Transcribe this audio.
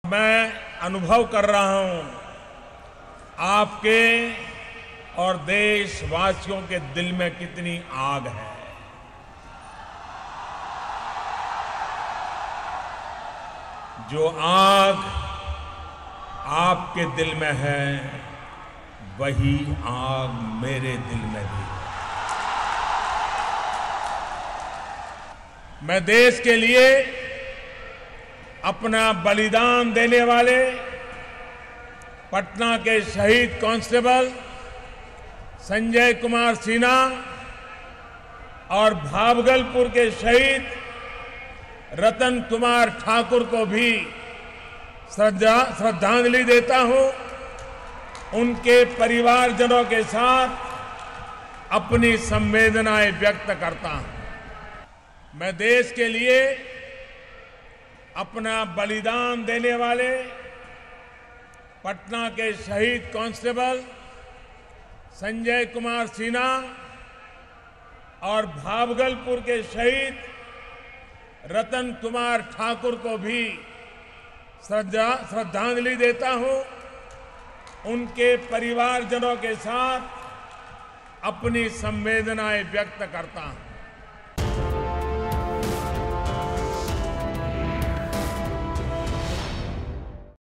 मैं अनुभव कर रहा हूं आपके और देशवासियों के दिल में कितनी आग है। जो आग आपके दिल में है वही आग मेरे दिल में भी है। मैं देश के लिए अपना बलिदान देने वाले पटना के शहीद कांस्टेबल संजय कुमार सिन्हा और भागलपुर के शहीद रतन कुमार ठाकुर को भी श्रद्धांजलि देता हूं। उनके परिवारजनों के साथ अपनी संवेदनाएं व्यक्त करता हूं। मैं देश के लिए अपना बलिदान देने वाले पटना के शहीद कांस्टेबल संजय कुमार सिन्हा और भागलपुर के शहीद रतन कुमार ठाकुर को भी श्रद्धांजलि देता हूं। उनके परिवारजनों के साथ अपनी संवेदनाएं व्यक्त करता हूं।